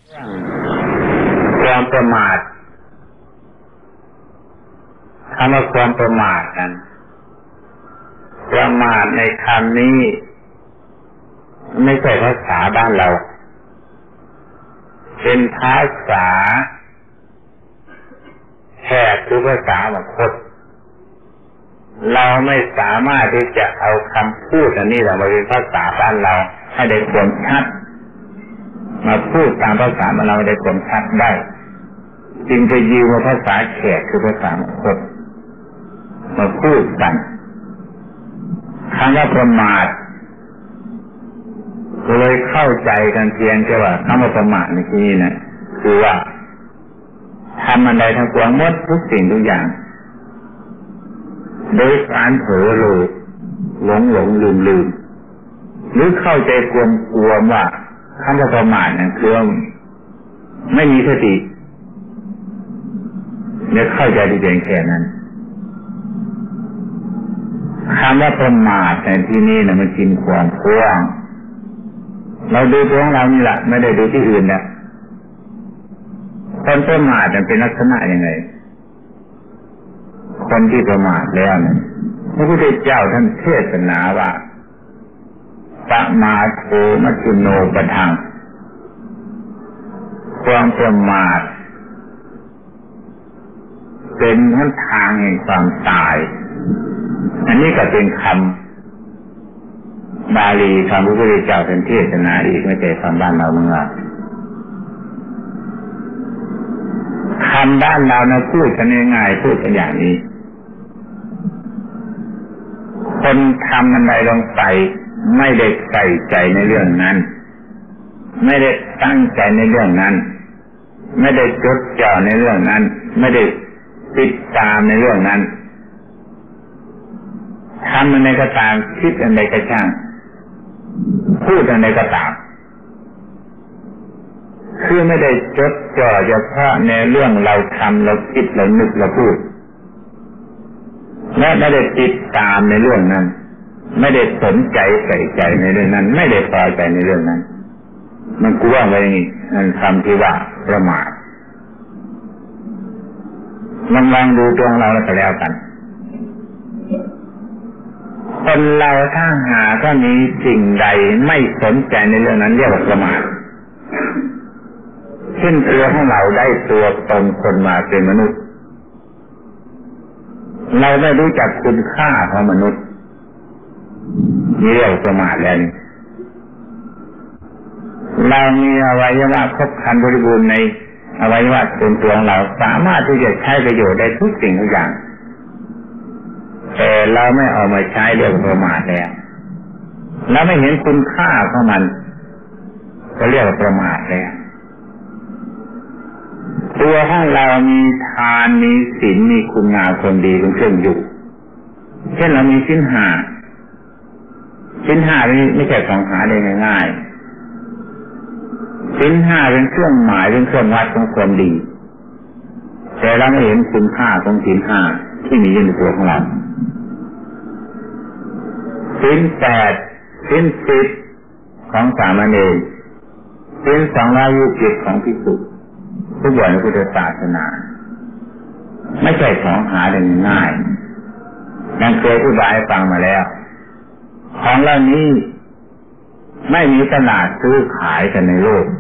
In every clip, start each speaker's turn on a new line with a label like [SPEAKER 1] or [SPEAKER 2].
[SPEAKER 1] ความประมาทคำว่าความประมาทนั้นประมาทในคำนี้ไม่ใช่ภาษาบ้านเราเป็นภาษาแขกหรือภาษามคธเราไม่สามารถที่จะเอาคำพูดอันนี้มาเป็นภาษาบ้านเราให้ได้ความชัดมาพูดตามภาษาบ้านเราได้ความชัดได้จึงไปยืมภาษาแขกคือภาษามคธมาพูดกันคำว่าประมาทเลยเข้าใจกันเพียงแค่ว่าคำว่าประมาทในที่นี้นะคือว่าทำอันใดทั้งปวงหมดทุกสิ่งทุกอย่างโดยการเผลอเลยหลงลืมหรือเข้าใจกลัวว่าคำว่าประมาทนั้นคือไม่มีสติเนี่ยเข้าใจดีเพียงแค่นั้นคำว่าประมาทในที่นี้นะมันกินความกว้างเราดูตัวของเรานี่แหละไม่ได้ดูที่อื่นนะคนประมาทมันเป็นลักษณะยังไงคนที่ประมาทแล้วเนี่ยพระพุทธเจ้าท่านเทศนาว่าปะมาโทมัจจุโนปะทังความประมาทเป็นหนทางแห่งความตายอันนี้ก็เป็นคำบาลีคำพระพุทธเจ้าเป็นเทศนาอีกไม่ใช่คำบ้านเราเมืองคำบ้านเรานะพูดกันง่ายๆพูดกันอย่างนี้คนทำอะไรลงไปไม่ได้ใส่ใจในเรื่องนั้นไม่ได้ตั้งใจในเรื่องนั้นไม่ได้จดจ่อในเรื่องนั้นไม่ได้ติดตามในเรื่องนั้นทำอะไรก็ตามคิดอะไรก็ช่างพูดอะไรก็ตามคือไม่ได้จดจ่อเฉพาะในเรื่องเราทำเราคิดเรานึกเราพูดและไม่ได้ติดตามในเรื่องนั้นไม่ได้สนใจใส่ใจในเรื่องนั้นไม่ได้พอใจในเรื่องนั้นมันกว้างไว้อย่างนี้นั่นคำที่ว่าประมาทลองดูตัวของเราแล้วก็แล้วกันคนเราถ้าหาก็มีสิ่งใดไม่สนใจในเรื่องนั้นเรียกว่าประมาทเช่นตัวของเราได้ตัวตนคนมาเป็นมนุษย์เราไม่รู้จักคุณค่าของมนุษย์นี่เรียกว่าประมาทแล้วนี่เรามีอวัยวะครบครันบริบูรณ์ในอวัยวะส่วนตัวของเราสามารถที่จะใช้ประโยชน์ได้ทุกสิ่งทุกอย่างแต่เราไม่เอามาใช้เรียกว่าประมาทแล้วเราไม่เห็นคุณค่าของมันก็เรียกว่าประมาทแล้วตัวของเรามีทานมีศีลมีคุณงามความดีเป็นเครื่องอยู่เช่นเรามีศีลห้าไม่ใช่ของหาได้ง่ายๆศีลห้าเป็นเครื่องหมายเป็นเครื่องวัดของความดีแต่เราไม่เห็นคุณค่าของศีลห้าที่มีอยู่ในตัวของเราศีล8ศีล10ของสามเณรศีล227ของภิกษุผู้บวชในพุทธศาสนาไม่ใช่ของหาได้ง่ายดังเคยอธิบายให้ฟังมาแล้วของเหล่านี้ไม่มีตลาดซื้อขายกันในโลก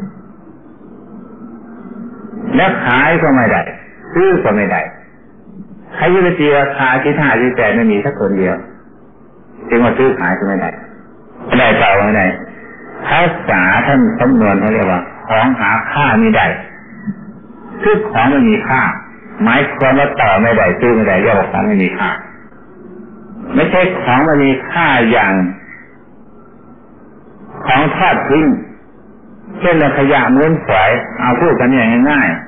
[SPEAKER 1] และขายก็ไม่ได้ซื้อก็ไม่ได้ใครจะไปตีราคาที่5ที่8ไม่มีสักคนเดียวจึงว่าซื้อขายก็ไม่ได้ได้เปล่าไม่ได้ภาษาท่านสำนวนเขาเรียกว่าของหาค่าไม่ได้ซื้อของไม่มีค่าหมายความว่าต่อไม่ได้ซื้อไม่ได้เรียกว่าของไม่มีค่าไม่ใช่ของไม่มีค่าอย่างของทอดทิ้งเช่นขยะม้วนฝอยเอาพูดกันอย่างง่าย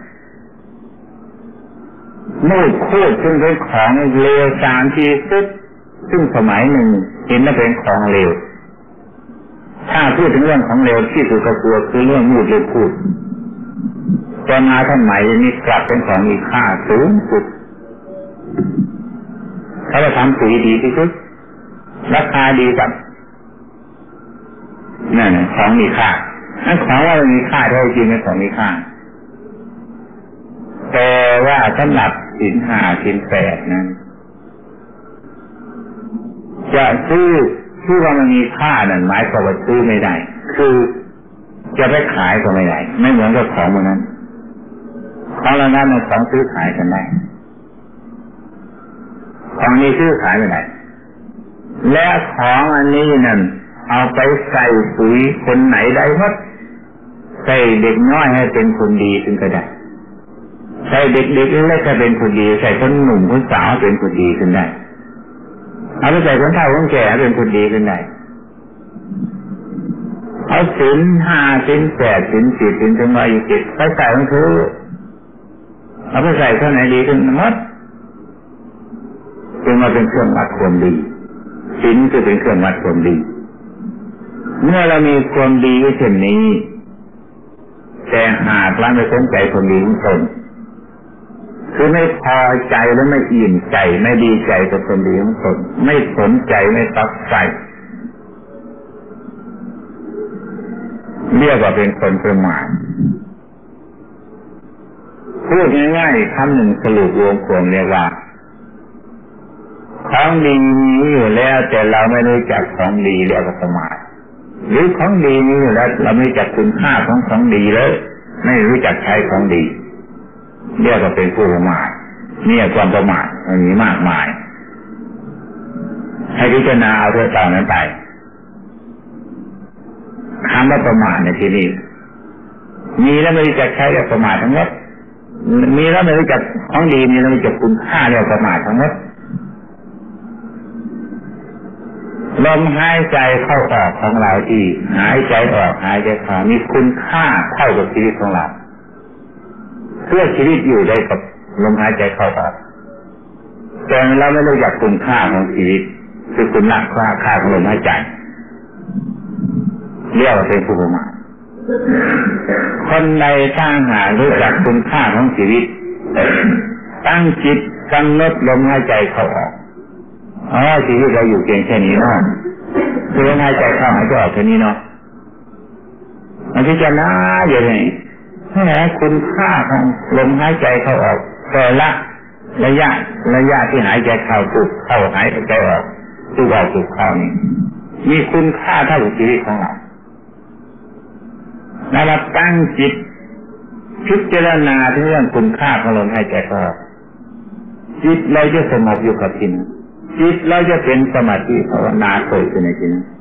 [SPEAKER 1] ๆมูดคูดซึ่งเป็นของเลวทรามที่สุดซึ่งสมัยหนึ่งเห็นว่าเป็นของเลวถ้าพูดถึงเรื่องของเลวที่สุดก็คือเรื่องมูดเลวพูดตอนมาท่านใหม่นี้กลับเป็นของมีค่าสูงสุดเขาจะทำปุ๋ยดีที่สุดราคาดีกับนั่นของมีค่านั่นของว่ามันมีค่าแท้จริงเป็นของมีค่าแต่ว่าสำหรับศีล 5 ศีล 8นั้นจะซื้อที่ว่ามันมีค่านั่นหมายความว่าซื้อไม่ได้คือจะไปขายก็ไม่ได้ไม่เหมือนกับของมันนั้นของเหล่านั้นมันของซื้อขายกันได้ของนี้ซื้อขายไม่ได้และของอันนี้นั่นเอาไปใส่ปุ๋ยคนไหนได้หมดใส่เด็กน้อยให้เป็นคนดีขึ้นก็ได้ใส่เด็กๆเล็กให้เป็นคนดีใส่คนหนุ่มคนสาวเป็นคนดีขึ้นได้เอาไปใส่คนเฒ่าคนแก่เป็นคนดีขึ้นได้เอาศีล 5 ศีล 8 ศีล 10 ศีล127ไปใส่มันคือเอาไปใส่เท่าไหนดีขึ้นหมดจึงมาเป็นเครื่องวัดความดีศีลจะเป็นเครื่องวัดความดีเมื่อเรามีความดีเช่นนี้แต่หากเราไม่สนใจความดีของตนคือไม่พอใจและไม่อิ่มใจไม่ดีใจกับความดีของตนไม่สนใจไม่ตักใจเรียกว่าเป็นคนประมาทพูดง่ายๆคำหนึ่งสรุปรวมความเรียกว่าของดีมีอยู่แล้วแต่เราไม่รู้จักของดีเรียกว่าประมาทหรือของดีมีอยู่แล้วเราไม่รู้จักคุณค่าของดีเลยไม่รู้จักใช้ของดีเรียกว่าเป็นผู้ประมาทเนี่ยความประมาทมันมีมากมายให้พิจารณาเอาเรื่องต่างนั้นไปคำว่าประมาทในที่นี้มีแล้วไม่รู้จักใช้เรียกประมาททั้งหมดมีแล้วไม่รู้จักของดีมีแล้วไม่รู้จักคุณค่าเรียกประมาททั้งหมดลมหายใจเข้าออกของเราที่หายใจออกหายใจเข้ามีคุณค่าเท่ากับชีวิตของเราเพื่อชีวิตอยู่ได้กับลมหายใจเข้าออกแต่เราไม่รู้จักคุณค่าของชีวิตคือคุณค่าของลมหายใจเรียกว่าเป็นผู้ประมาทคนใดตั้งหารู้จักคุณค่าของชีวิตตั้งจิตกำหนดลมหายใจเข้าออกชีวิตเราอยู่เพียงแค่นี้เนาะคือลมหายใจเข้าหายใจออกแค่นี้เนาะมันพิจารณาอย่างนี้ให้คุณค่าของลมหายใจเข้าออกแต่ละระยะที่หายใจเข้าปุ๊บเข้าหายใจออกปุ๊บออกปุ๊บเข้านี่มีคุณค่าเท่ากับชีวิตของเราแล้วเราตั้งจิตพิจารณาถึงเรื่องคุณค่าของลมหายใจเข้าออกจิตเราจะสงบอยู่กับที่นั้นจิตเราจะเป็นสมาธิภาวนาเกิดขึ้นในที่นั้น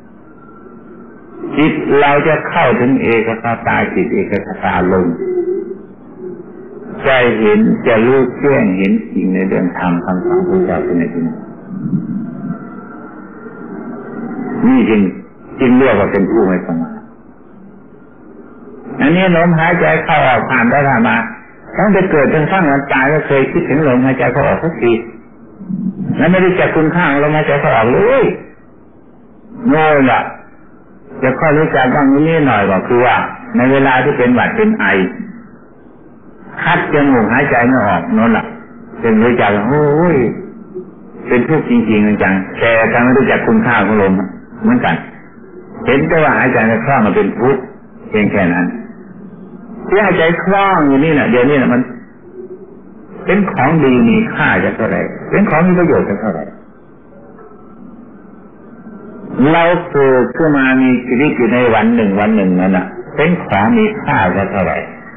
[SPEAKER 1] จิตเราจะเข้าถึงเอกคตาจิตเอกคตาลมใจเห็นจะรู้แจ้งเห็นสิ่งในเรื่องธรรมคำสอนของพระเจ้าในที่นั้นนี่จริงเรียกว่าเป็นผู้ไม่ประมาทอันนี้ลมหายใจเข้าออกผ่านได้มาตั้งแต่เกิดจนกระทั่งวันตายก็เคยคิดถึงลมหายใจเข้าออกสักทีแล้วไม่ได้จักคุณค่าลมหายใจเข้าออกเลยโง่ล่ะจะค่อยรู้จักบ้างนิดหน่อยก็คือว่าในเวลาที่เป็นหวัดเป็นไอคัดจมูกหายใจไม่ออกนั่นแหละเป็นรู้จักโอ้ยเป็นทุกข์จริงๆจังแต่การไม่รู้จักคุณค่าของลมเหมือนกันเห็นแต่ว่าหายใจไม่คล่องมันเป็นทุกข์เพียงแค่นั้นที่หายใจคล่องอยู่นี่แหละเดี๋ยวนี้มันเป็นของดีมีค่าจะเท่าไหร่เป็นของมีประโยชน์จะเท่าไหร่เราเกิดขึ้นมามีชีวิตอยู่ในวันหนึ่งนั่นน่ะเป็นของมีค่าจะเท่าไหร่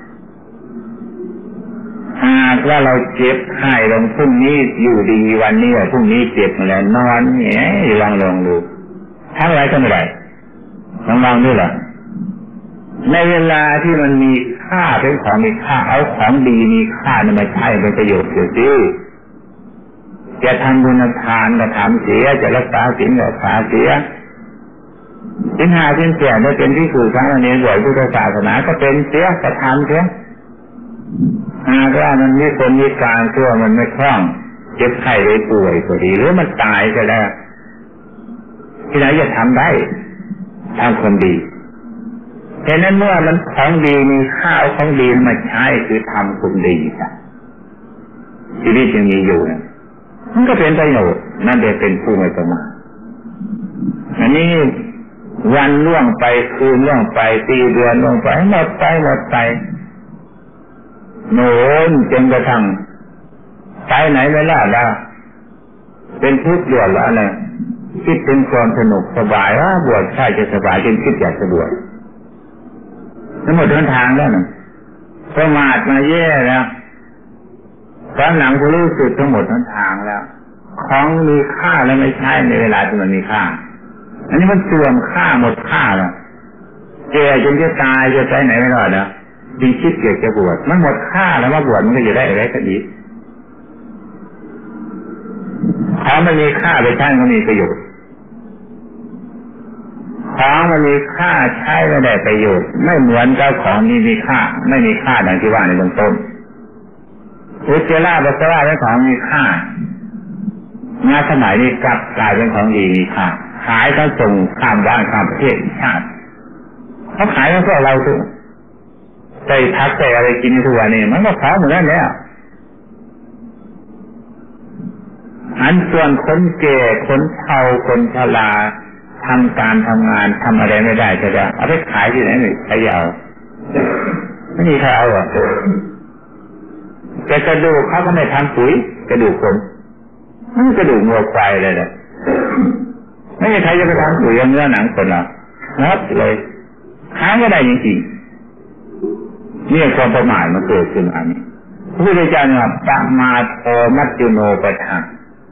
[SPEAKER 1] หากว่าเราเจ็บไข้ลงพรุ่งนี้อยู่ดีวันนี้พรุ่งนี้เจ็บมาแล้วนอนแง่ลองดูทั้งไรก็ไม่ได้ลองด้วยล่ะในเวลาที่มันมีค่าเป็นของมีค่าเอาของดีมีค่ามาใช้เป็นประโยชน์เสียสิจะทำบุญทานก็ทำเสียจะรักษาศีลก็รักษาเสียศีล 5 ศีล 8ได้เป็นที่สู่สามเณรบวชพุทธศาสนาก็เป็นเสียก็ทำเสียหากว่ามันมีคนมีการชั่วมันไม่คล่องเจ็บไข้ได้ป่วยก็ดีหรือมันตายก็ได้ที่ไหนจะทำได้ทำคนดีฉะนั้นเมื่อมันของดีมีค่าของดีมาใช้คือทำคนดีชีวิตยังมีอยู่นะมันก็เป็นประโยชน์นั่นเองเป็นผู้ไม่ประมาทอันนี้วันล่วงไปคืนล่วงไปปีเดือนล่วงไปหมดไปโน่นจนกระทั่งไปไหนไม่รอดแล้วเป็นทุกข์เดือดร้อนเลยคิดเป็นความสนุกสบายว่าบวชใช่จะสบายจนคิดอยากจะบวชทั้งหมดทั้งทางแล้วนะประมาทมาแย่แล้วตอนหลังก็รู้สึกทั้งหมดทั้งทางแล้วของมีค่าแล้วไม่ใช่ในเวลาที่มันมีค่าอันนี้มันเสื่อมค่าหมดค่าแล้วแก่จนจะตายจะไปไหนไม่รอดแล้วจึงคิดเกี่ยวจะบวชมันหมดค่าแล้วว่าบวชมันก็จะได้อะไรก็ดีของมันมีค่าไปใช้มันมีประโยชน์ของมันมีค่าใช้ไม่ได้ประโยชน์ไม่เหมือนเจ้าของนี้มีค่าไม่มีค่าดังที่ว่าในเบื้องต้นอุจจาระปัสสาวะเป็นของมีค่างานสมัยนี้กลับกลายเป็นของดีมีค่าขายเขาส่งข้ามบ้านข้ามประเทศชาติเขาขายแล้วก็เราถึงใส่ทักใส่อะไรกินทุกวันนี้มันก็ขายหมดแล้วอันส่วนคนแก่คนเฒ่าคนชราทำการทำงานทำอะไรไม่ได้จะเอาไปขายที่ไหนนี่ใครเอาไม่มีใครเอาอ่ะแต่กระดูกเขาก็ไม่ทำปุ๋ยกระดูกคนมันกระดูกงัวควายเลยนะไม่มีใครจะไปทำปุ๋ยเนื้อหนังคนหรอกนับเลยขายไม่ได้จริงๆนี่ความประมาทมันเกิดขึ้นอันนี้พระพุทธเจ้าเนี่ยปะมาโทมัจจุโนปะทะ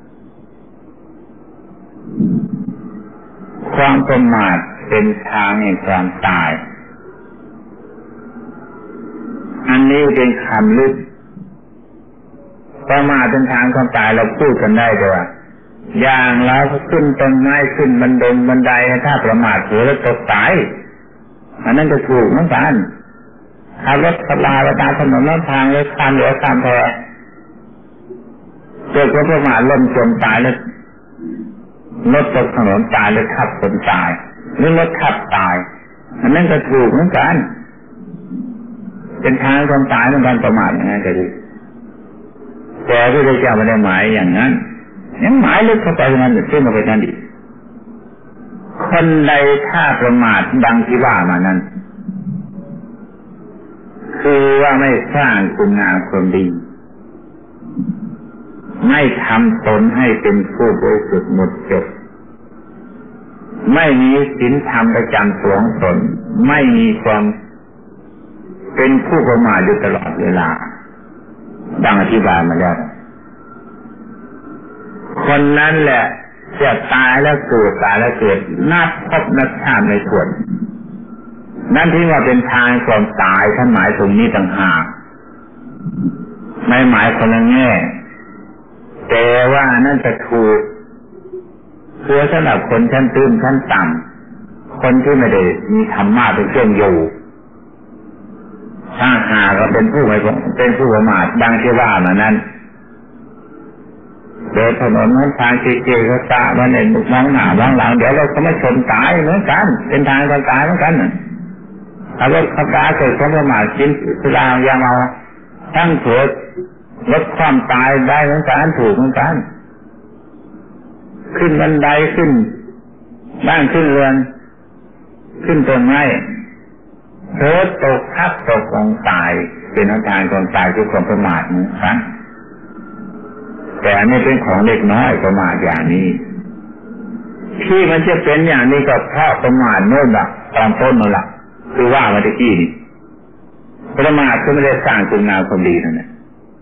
[SPEAKER 1] ความประมาทเป็นทางแห่งความตายอันนี้เป็นคำลึกประมาทเป็นทางความตายเราพูดกันได้ด้วยอย่างเราขึ้นต้นไม้ขึ้นบันไดถ้าประมาทเผลอแล้วตกตายอันนั้นจะถูกเหมือนกันขับรถขับลาไปตามถนนทางเลยข้ามเหลือข้ามแพเกิดความประมาทล้มจมตายแล้วรถตกถนนตายหรือขับคนตายหรือรถขับตายอันนั้นก็ถูกเหมือนกันเป็นทางความตายเหมือนกันประมาทอย่างนั้นก็ดีแต่พระพุทธเจ้าไม่ได้หมายอย่างนั้นยังหมายลึกเข้าไปมันจะขึ้นมาไปนั่นอีกคนใดถ้าประมาทดังที่ว่ามานั้นคือว่าไม่สร้างคุณงามความดีไม่ทำตนให้เป็นผู้บริสุทธิ์หมดจดไม่มีศีลธรรมประจำตัวของตนไม่มีความเป็นผู้ประมาทอยู่ตลอดเวลาดังอธิบายมาแล้วคนนั้นแหละจะตายแล้วเกิดตายแล้วเกิดนับพบนับชาติไม่ถ้วนนั่นที่ว่าเป็นทางความตายท่านหมายตรงนี้ต่างหากไม่หมายคนละแง่แต่ว่านั่นจะถูกเพื่อสำหรับคนชั้นตื้นชั้นต่ำคนที่ไม่ได้มีธรรมะเป็นเครื่องอยู่ถ้าหากเราเป็นผู้ประมาทดังที่ว่ามานั้นเดินถนนนั้นทางเกย์ก็ตามันเห็นมองหน้ามองหลังเดี๋ยวเราก็ไม่ชนตายเหมือนกันเป็นทางการตายเหมือนกันถ้ารถขับตาเกิดความประมาทกินสุรายาเมาทั้งเถิดลดความตายได้เหมือนกันถูกเหมือนกันขึ้นบันไดขึ้นบ้านขึ้นเรือนขึ้นต้นไม้เถิดตกทับตกลงตายเป็นทางการตายด้วยความประมาทนะครับแต่อันนี้เป็นของเล็กน้อยประมาทอย่างนี้ที่มันจะเป็นอย่างนี้ก็เพราะประมาทโน่นละตอนต้นนั่นแหละคือว่ามาตะกี้นี่ประมาทก็ไม่ได้สร้างคุณงามความดีนั่นแหละ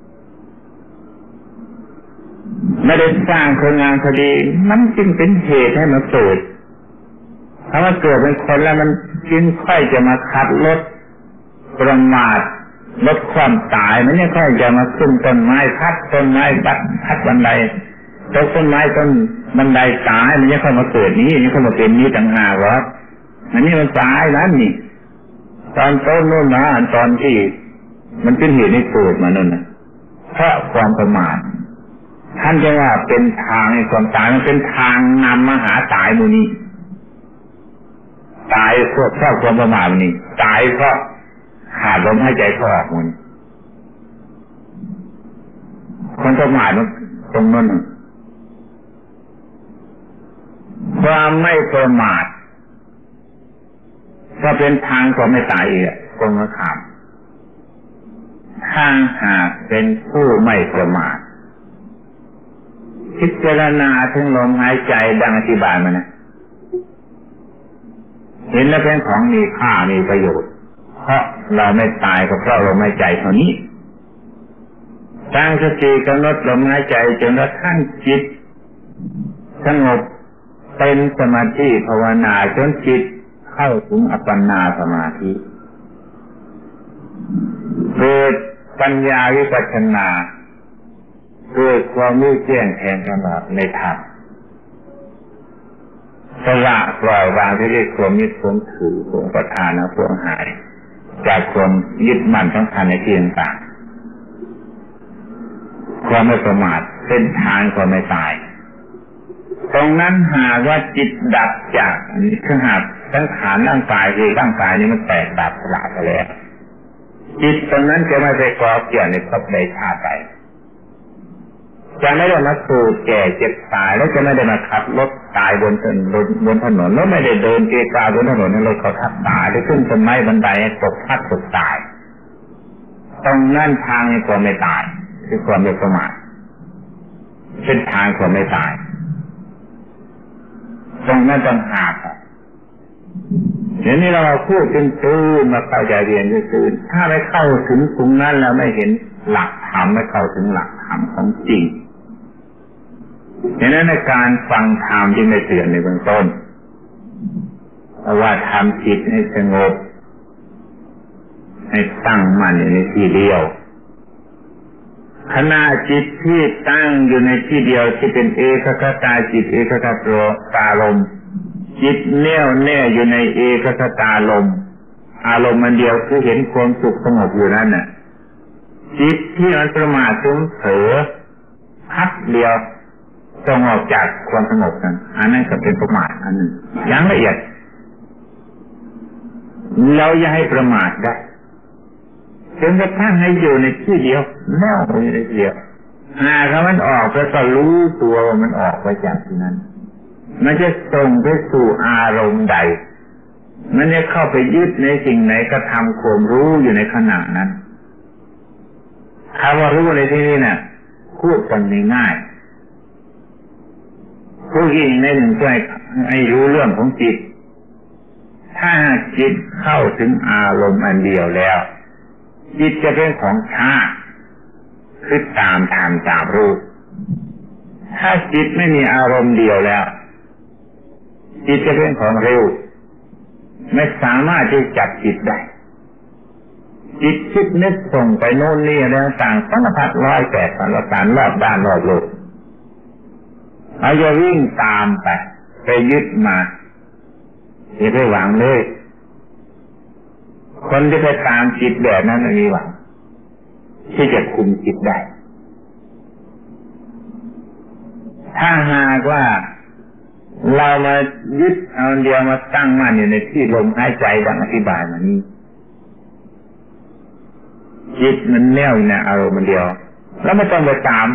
[SPEAKER 1] ไม่ได้สร้างคุณงามความดีมันจึงเป็นเหตุให้มันเกิดถ้ามันเกิดเป็นคนแล้วมันจึงค่อยจะมาขับรถประมาทลดความตายมันไม่ค่อยจะมาขึ้นต้นไม้พัดต้นไม้พัดบันไดตกต้นไม้ต้นบันไดตายมันไม่ค่อยมาเกิดนี้ไม่ค่อยมาเป็นนี้ต่างหากหรอกอันนี้มันตายนั้นนี่ตอนต้นโน่นนะตอนที่มันเป็นเหตุให้เกิดมานั่นนะเพราะความประมาทท่านจะว่าเป็นทางให้ความตายมันเป็นทางนำมาหาตายมูนี้ตายเพราะความประมาทนี่ตายเพราะขาดลมหายใจเข้าออกมันคนประมาทมันตรงนั้นความไม่ประมาทก็เป็นทางก็ไม่ตายอีกตรงกันข้ามถ้าหากเป็นผู้ไม่ประมาทพิจารณาถึงลมหายใจดังอธิบายมานะเห็นแล้วเป็นของมีค่ามีประโยชน์เพราะเราไม่ตายก็เพราะลมหายใจเท่านี้ตั้งสติกำหนดลมหายใจจนกระทั่งจิตสงบเป็นสมาธิภาวนาจนจิตเข้าถึงอัปปนาสมาธิเกิดปัญญาวิปัสสนาเกิดความรู้แจ้งแทงตลอดในธรรมสละปล่อยวางที่เรียกความยึดความถือความประทานและความหายจากความยึดมั่นทั้งพันในที่ต่างๆความไม่ประมาทเส้นทางก็ไม่ตายตรงนั้นหากว่าจิตดับจากคือหากทั้งขานร่างกายคือร่างกายนี้มันแตกดับสลายไปแล้วจิตตรงนั้นจะไม่ไปก่อเกี่ยวในภพใดชาติใดจะไม่ได้มาสู่แก่เจ็บตายแล้วจะไม่ได้มาขับรถตายบนถนนแล้วไม่ได้เดินเกกาบนถนนในรถเขาทับตายได้ขึ้นต้นไม้บันไดตกพัดตกตายตรงนั้นทางนี้ก็ไม่ตายคือความไม่ประมาทเส้นทางก็ไม่ตายตรงนั้นต้องหาเดี๋ยวนี้เราพูดจนตื่นมาเข้าใจเรียนจนตื่นถ้าไม่เข้าถึงตรงนั้นแล้วไม่เห็นหลักธรรมไม่เข้าถึงหลักธรรมของจริงดังนั้นในการฟังธรรมที่ไม่เตือนในเบื้องต้นว่าทำจิตให้สงบให้ตั้งมั่นอยู่ในที่เดียวขณะจิตที่ตั้งอยู่ในที่เดียวที่เป็นเอกคตาจิตเอกคตารมณ์จิตแน่วแน่อยู่ในเอกคตารมณ์อารมณ์มันเดียวคือเห็นความสุขสงบอยู่นั่นน่ะจิตที่มันประมาทจนเผลอพัดเดียวต้องออกจากความสงบนั้นอันนั้นก็เป็นประมาทอันหนึ่งอย่างละเอียดเราอย่าให้ประมาทได้จนกระทั่งให้อยู่ในที่เดียวแน่วอยู่ในที่เดียวหากมันออกแล้วก็รู้ตัวว่ามันออกไปจากที่นั้นมันจะส่งไปสู่อารมณ์ใดมันจะเข้าไปยึดในสิ่งไหนก็ทำความรู้อยู่ในขณะนั้นคำว่ารู้ในที่นี้น่ะพูดกันง่ายๆพูดอีกในหนึ่งช่วยให้รู้เรื่องของจิตถ้าจิตเข้าถึงอารมณ์อันเดียวแล้วจิตจะเป็นของช้าคือตามทำตามรู้ถ้าจิตไม่มีอารมณ์เดียวแล้วจิตจะเป็นของเร็วไม่สามารถที่จะจับจิตได้จิตคิดนึกส่งไปโน่นนี่อะไรต่างๆสารพัด108 สารพัดรอบด้านรอบโลกเราจะวิ่งตามไปยึดมาอย่าไปหวังเลยคนที่ไปตามจิตแบบนั้นไม่มีหวังที่จะคุมจิตได้ถ้าหากว่าเรามายึดเอาเดียวมาตั้งมั่นอยู่ในที่ลมหายใจดังอธิบายมานี้จิตมันแน่วอยู่ในอารมณ์เดียวแล้วไม่ต้องไปตาม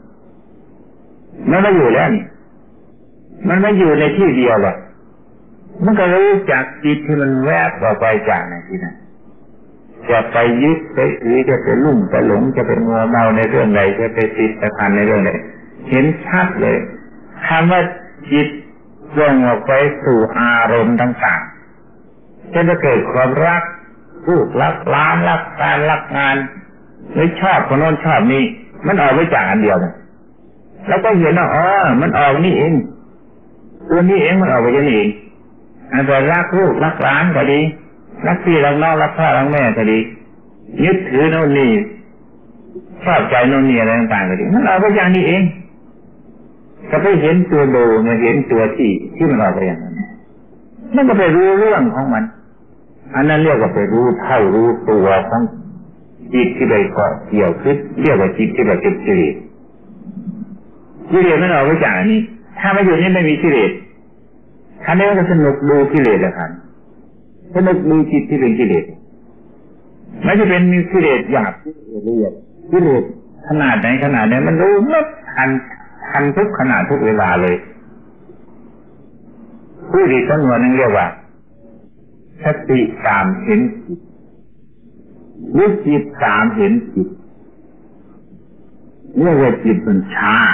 [SPEAKER 1] มันไม่อยู่แล้วนี่มันไม่อยู่ในที่เดียวหรอกมันก็รู้จักจิตที่มันแวบออกไปจากในที่นั้นจะไปยึดไปถือจะไปลุ่มไปหลงจะไปมัวเมาในเรื่องใดจะไปติดตะพันในเรื่องใดเห็นชัดเลยคำว่าจิตส่งออกไปสู่อารมณ์ต่างๆจะเกิดความรักรูปรักล้านรักการรักงานหรือชอบคนโน้นชอบนี้มันออกไปจากอันเดียวนะแล้วก็เห็นว่ามันออกนี่เองตัวนี้เองมันออกไปอย่างนี้เองอันแต่รักลูกรักหลานก็ดีรักพี่รักน้องรักพ่อรักแม่ก็ดียึดถือโน่นนี่ชอบใจโน่นนี่อะไรต่างๆก็ดีมันออกไปอย่างนี้เองก็ไปเห็นตัวโดมาเห็นตัวที่มันออกไปอย่างนั้นมันก็ไปรู้เรื่องของมันอันนั้นเรียกว่าไปรู้เท่ารู้ตัวของจิตที่ไปเกาะเกี่ยวคือเรียกว่าจิตที่ไปเป็นกิเลสกิเลสมันออกไปจากอันนี้ถ้าไม่อยู่นี่ไม่มีกิเลสท่านนี้ก็สนุกดูกิเลสละครับสนุกดูจิตที่เป็นกิเลสไม่จะเป็นมีกิเลสหยาบละเอียดกิเลสขนาดไหนมันรู้นับทันทุกขณะทุกเวลาเลยผู้ดีสำนวนนึงเรียกว่าสติตามเห็นจิตหรือจิตตามเห็นจิตเรียกว่าจิตมันช้า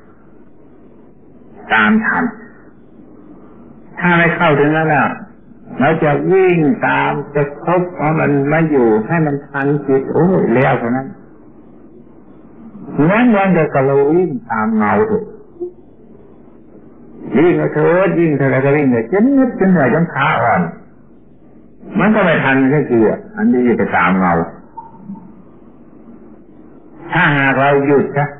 [SPEAKER 1] ตามทันถ้าไม่เข้าถึงนั้นแล้วเราจะวิ่งตามจะคบเพราะมันมาอยู่ให้มันทันจิตโอ้ยแล้วเท่านั้นนั้นวันเดียวกับเราวิ่งตามเงาถูกวิ่งเถิดวิ่งเท่าไรก็วิ่งเลยจนนิดจนเหนื่อยจนขาอ่อนมันก็ไม่ทันแค่คืออันนี้จะไปตามเงาถ้าหากเราหยุดนะ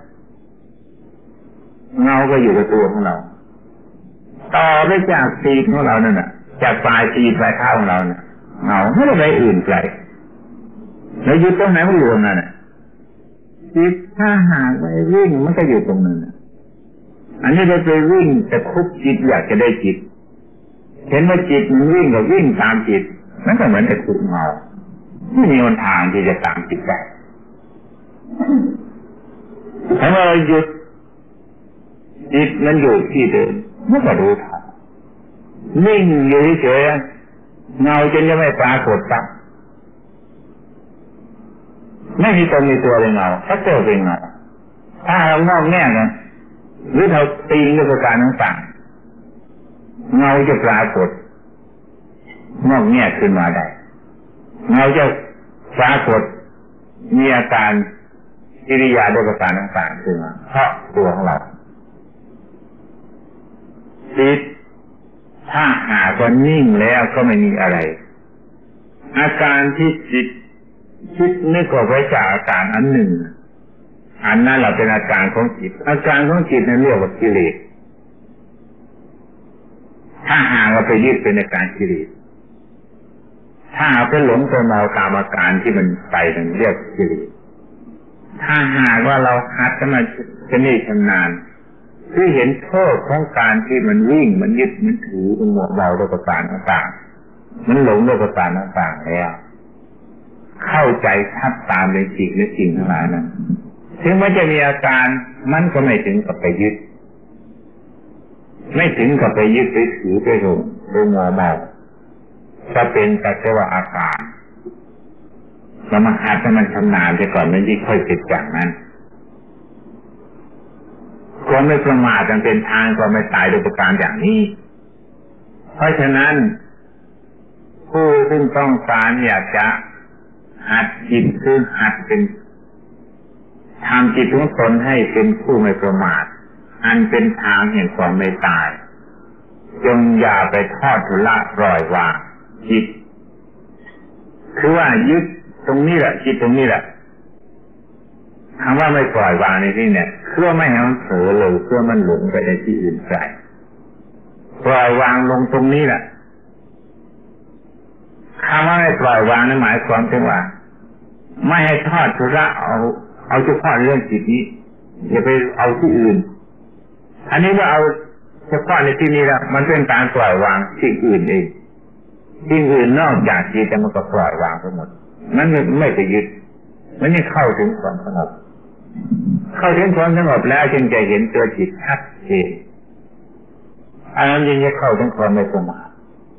[SPEAKER 1] เงาก็อยู่กับตัวของเราต่อไปจากตีของเรานั่นน่ะจากปลายตีปลายเท้าของเราเนี่ยเงาไม่ได้ไปอื่นไกลแล้วหยุดตรงไหนมันอยู่ตรงนั้นน่ะจิตถ้าหากไปวิ่งมันก็อยู่ตรงนั้นอันนี้เราไปวิ่งแต่คุบจิตอยากจะได้จิตเห็นว่าจิตมันวิ่งก็วิ่งตามจิตนั่นก็เหมือนแต่คุบเงาไม่มีหนทางที่จะตามจิตได้ถ้าเราหยุดจิตมันอยู่ที่เดิมมันก็รู้ทันนิ่งอยู่เฉยๆเงาจนจะไม่ปรากฏปั๊บไม่มีตนมีตัวเป็นเงาถ้าเจอเป็นเงาถ้าเรางอกแง่กันหรือเราตีด้วยประการต่างๆเงาจะปรากฏงอกแง่ขึ้นมาได้เงาจะปรากฏมีอาการกิริยาด้วยประการต่างๆขึ้นมาเพราะตัวของเราจิตถ้าหากว่านิ่งแล้วก็ไม่มีอะไรอาการที่จิตคิดนึกออกไว้จากอาการอันหนึ่งอันนั้นเราเป็นอาการของจิตอาการของจิตนั้นเรียกว่ากิเลสถ้าหากเราไปยึดเป็นอาการกิเลสถ้าหากไปหลงตัวเมาตามอาการที่มันไปนั้นเรียกกิเลสถ้าหากว่าเราหัดกันมาชำนิชำนาญคือเห็นโทษของการที่มันวิ่งมันยึดมันถือมันหมวดเบาด้วยประการต่างๆมันหลงด้วยประการต่างๆแล้วเข้าใจชัดตามในจริงในจริงทั้งหลายนั้นถึงมันจะมีอาการมันก็ไม่ถึงกับไปยึดไม่ถึงกับไปยึดไปถือไปหลงไปหมวดเบาจะเป็นแต่แค่ว่าอาการเรามาหัดให้มันชำนาญไปก่อนมันยิ่งค่อยติดจากนั้นความไม่ประมาทจำเป็นทางความไม่ตายโดยประการอย่างนี้เพราะฉะนั้นผู้ซึ่งต้องการอยากจะหัดจิตคือหัดเป็นทำจิตของตนให้เป็นผู้ไม่ประมาทอันเป็นทางแห่งความไม่ตายจงอย่าไปทอดทุละปล่อยวางจิตคือว่ายึดตรงนี้แหละจิตตรงนี้แหละคำว่าไม่ปล่อยวางในที่เนี่ยเพื่อไม่ให้มันเผลอเลยเพื่อมันหลงไปในที่อื่นไกลปล่อยวางลงตรงนี้แหละคำว่าไม่ปล่อยวางนั้นหมายความถึงว่าไม่ให้ทอดทุระเอาเฉพาะเรื่องจิตนี้อย่าไปเอาที่อื่นอันนี้ว่าเอาเฉพาะในที่นี้แล้วมันเป็นการปล่อยวางสิ่งอื่นเองสิ่งอื่นนอกจากจิตแต่มันก็ปล่อยวางไปหมดนั้นไม่ไปยึดมันยังเข้าถึงความสงบเข้าถึงความสงบแล้วจึงจะเห็นตัวจิตชัดเจนอันนั้นยังจะเข้าถึงความไม่ประมาท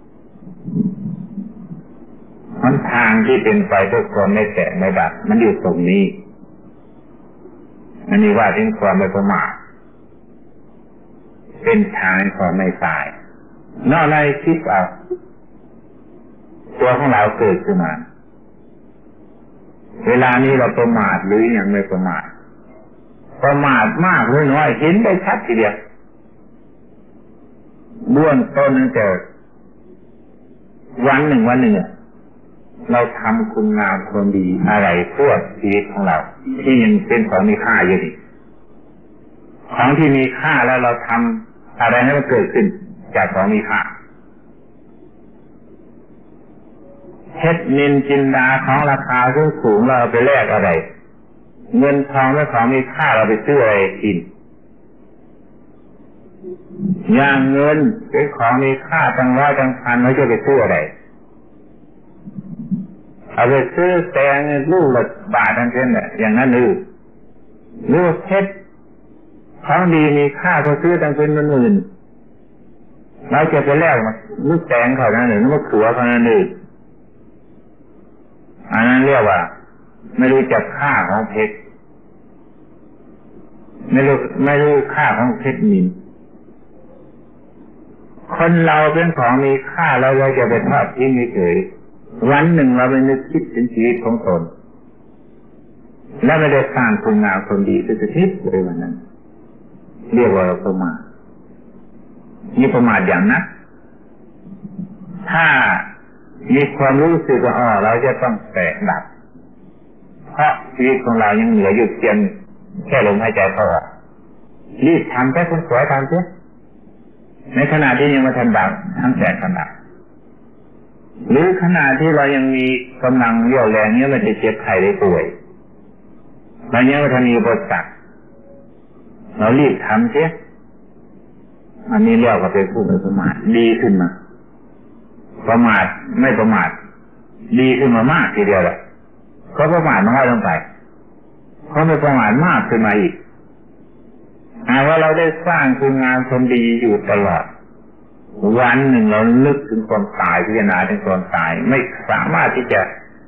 [SPEAKER 1] มันทางที่เป็นไปด้วยความไม่แตกไม่ดับมันอยู่ตรงนี้อันนี้ว่าถึงความไม่ประมาทเป็นทางความไม่ตายนอกในคิดเอาตัวของเราเกิดขึ้นมาเวลานี้เราประมาทหรือยังไม่ประมาทประมาทมากหรือน้อยเห็นได้ชัดทีเดียวเบื้องต้นนั่นแต่วันหนึ่งเราทำคุณงามความดีอะไรเพื่อชีวิตของเราที่ยังเป็นของมีค่าอยู่ดีของที่มีค่าแล้วเราทำอะไรให้มันเกิดขึ้นจากของมีค่าเพชรนิลจินดาของราคาสูงเราไปแลกอะไรเงินทองและของมีค่าเราไปซื้ออะไรกินอย่างเงินเป็นของมีค่าตั้งร้อยตั้งพันเราจะไปซื้ออะไรเอาไปซื้อแตงลูกละบาทนั่นเองเนี่ยอย่างนั้นหรือเพชรของดีมีค่าเขาซื้อตั้งเป็นหมื่นเราจะไปแลกมาลูกแตงเขานั้นหรือลูกขัวเขานั้นหรืออันนั้นเรียกว่าไม่รู้จักค่าของเพชรไม่รู้ค่าของเพชรนินคนเราเป็นของมีค่าเราจะไปทอดทิ้งเฉยวันหนึ่งเราไปนึกคิดถึงชีวิตของตนและไม่ได้สร้างคุณงามความดีสักนิดเลยวันนั้นเรียกว่าเราประมาทนี่ประมาทอย่างนั้นถ้ามีความรู้สึกว่าเราจะต้องแตกดับเพราะชีวิตของเรายังเหลืออยู่เพียงแค่ลมหายใจเข้าออกรีบทำแค่คนสวยทำเสียในขณะที่ยังไม่ทันดับทั้งแตกขนาดหรือขณะที่เรายังมีกำลังเรี่ยวแรงเนี้ยไม่ได้เจ็บไข้ได้ป่วยเราเนี้ยไม่ทันมีอุปสรรคเรารีบทำเสียอันนี้เรียกว่าเป็นผู้ไม่ประมาทดีขึ้นมาประมาทไม่ประมาทดีขึ้นมามากทีเดียวแหละก็ประมาทน้อยลงไปเขาไม่ประมาทมากขึ้นมาอีกหากว่าเราได้สร้างคุณงามความดีอยู่ตลอดวันหนึ่งเราลึกถึงความตายพิจารณาถึงความตายไม่สามารถที่จะ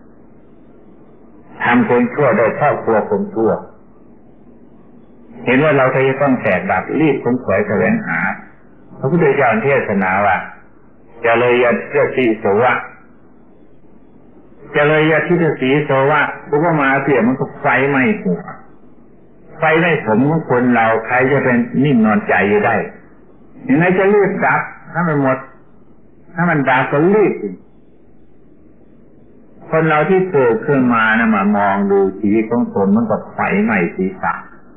[SPEAKER 1] ทำคนชั่วโดยครอบครัวคนชั่วเห็นว่าเราจะต้องแตกดับรีบค้นขวายแสวงหาพระพุทธเจ้าเทศนาว่าจะเลยยะทิฏฐิโสวะจะเลยยะทิฏฐิโสวะพวกมาเสียมันก็ไฟไหม้หัวไฟไหม้ผมของคนเราใครจะเป็นนิ่งนอนใจอยู่ได้ยังไงจะรีบดับถ้ามันหมดถ้ามันดับก็รีบคนเราที่เกิดขึ้นมานะมามองดูชีวิตของตนมันก็ไฟไหม้ศีรษะ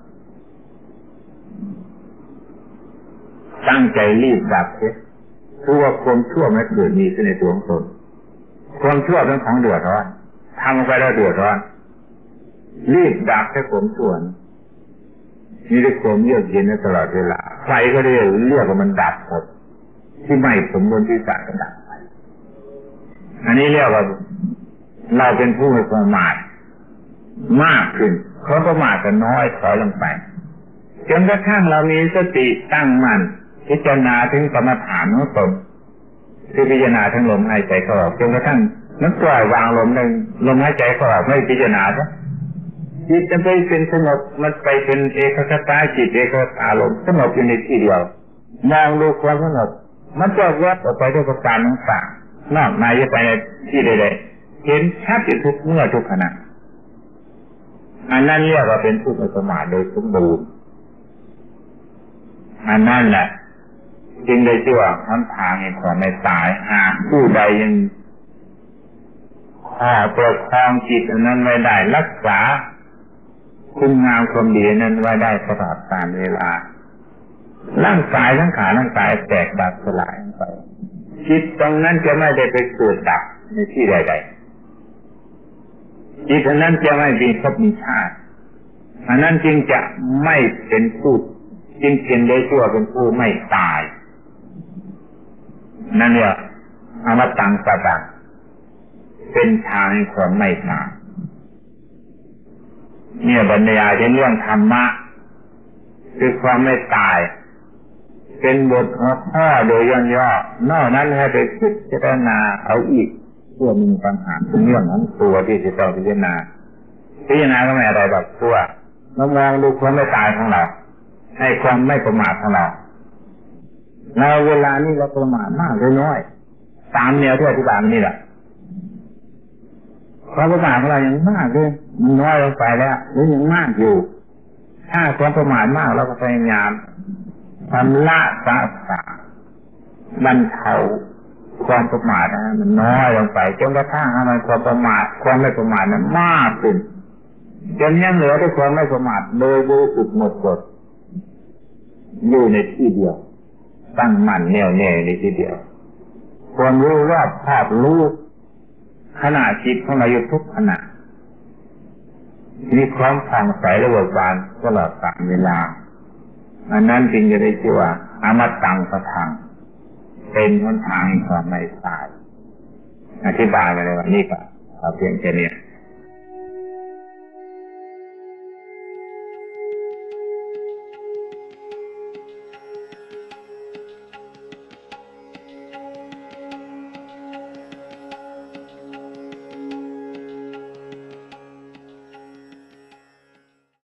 [SPEAKER 1] ตั้งใจรีบดับเสียคือว่าความชั่วไม่เกิดมีขึ้นในตัวของตนความชั่วเป็นของเดือดร้อนทำไปแล้วเดือดร้อนรีบดับแค่ความชั่วมีแต่ความเยือกเย็นตลอดเวลาไฟก็ได้เรียกว่ามันดับหมดที่ไหม้ผมบนที่สะก็ดับไปอันนี้เรียกว่าเราเป็นผู้ไม่ประมาทมากขึ้นเขาประมาทกันน้อยถอยลงไปจนกระทั่งเรามีสติตั้งมั่นพิจารณาถึงกรรมฐานของตนคือพิจารณาทั้งลมหายใจเข้าออกจนกระทั่งนั้นปล่อยวางลมหายใจเข้าออกไม่พิจารณาซะจิตมันไปเป็นสงบมันไปเป็นเอกคตาจิตเอกคตาลมสงบอยู่ในที่เดียวมองดูความสงบมันจะแวบออกไปด้วยประการต่างๆนอกในจะไปในที่ใดๆเห็นชัดอยู่ทุกเมื่อทุกขณะอันนั้นเรียกว่าเป็นผู้ไม่ประมาทโดยสมบูรณ์อันนั้นแหละจึงได้ชื่อว่าหนทางแห่งความไม่ตายหากผู้ใดยังประคองจิตอันนั้นไว้ได้รักษาคุณงามความดีนั้นไว้ได้ตลอดกาลเวลาร่างกายทั้งขาร่างกายแตกดับสลายไปจิตตรงนั้นจะไม่ได้ไปเกิดดับในที่ใดๆจิตอันนั้นจะไม่มีภพมีชาติอันนั้นจึงจะไม่เป็นผู้จึงเป็นได้ชั่วเป็นผู้ไม่ตายนั่นเนี่ยอมตังสัตตังเป็นทางแห่งความไม่ตายเนี่ยบรรยายเรื่องธรรมะคือความไม่ตายเป็นบทหัวข้อโดยย่อๆนอกนั้นให้ไปพิจารณาเอาอีกตัวมีปัญหาเรื่องนั้นตัวที่จะต้องพิจารณาก็ไม่อะไรแบบตัวเรามองดูความไม่ตายของเราให้ความไม่ประมาทของเราเวลานี้เราประมาทมากหรือน้อยตามแนวที่อธิบายนี่แหละความประมาทของเรายังมากเลยมันน้อยลงไปแล้วหรือยังมากอยู่ถ้าความประมาทมากเราก็พยายามทำละสะสางบรรเทาความประมาทนะมันน้อยลงไปจนกระทั่งมันความประมาทความไม่ประมาทนั้นมากขึ้นจนยังเหลือแต่ความไม่ประมาทโดยบริสุทธิ์หมดจดอยู่ในที่เดียวตั้งมั่นแน่วแน่ในที่เดียวความรู้รอบคอบรู้ขณะจิตของเราอยู่ทุกขณะมีความผ่องใสและเบิกบานตลอดกาลเวลาอันนั้นจึงจะได้ชื่อว่าอมตังสัตตังเป็นหนทางแห่งความไม่ตายอธิบายไปเลยว่านี่ก็เพียงแค่นี้